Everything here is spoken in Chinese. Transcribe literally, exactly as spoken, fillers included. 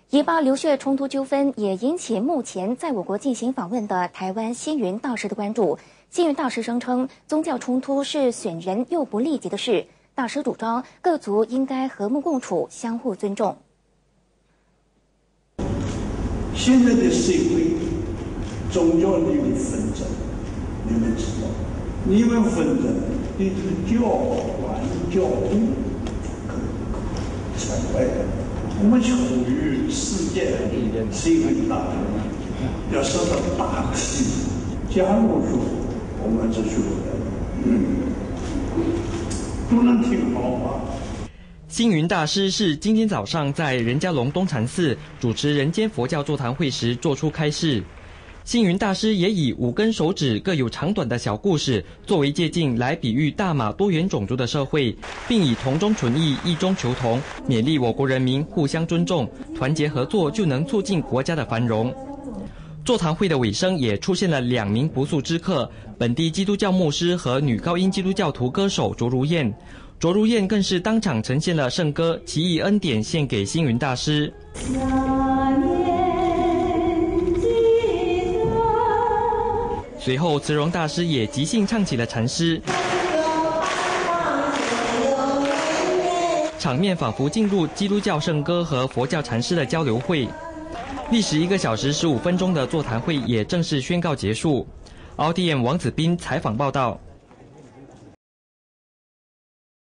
以巴流血冲突纠纷也引起目前在我国进行访问的台湾星云大师的关注。星云大师声称，宗教冲突是损人又不利己的事。大师主张，各族应该和睦共处，相互尊重。 现在的社会，宗教里的纷争，你们知道，你们纷争的是教官教徒，才怪的。 我们处于世界社会大局，要受到大气。假如说我们这些人，嗯，不能听好话。 星云大师是今天早上在仁家龙东禅寺主持人间佛教座谈会时做出开示。星云大师也以五根手指各有长短的小故事作为借镜，来比喻大马多元种族的社会，并以同中存异、异中求同，勉励我国人民互相尊重、团结合作，就能促进国家的繁荣。座谈会的尾声也出现了两名不速之客，本地基督教牧师和女高音基督教徒歌手卓如燕。卓如燕更是当场呈现了圣歌《奇异恩典》献给星云大师。随后，慈容大师也即兴唱起了禅诗，场面仿佛进入基督教圣歌和佛教禅诗的交流会。历时一个小时十五分钟的座谈会也正式宣告结束。R T M 王子斌采访报道。